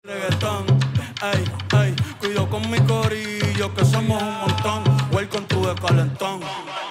Reggaetón, ey, ey, cuido con mi corillo que somos un montón. Welcome to the calentón.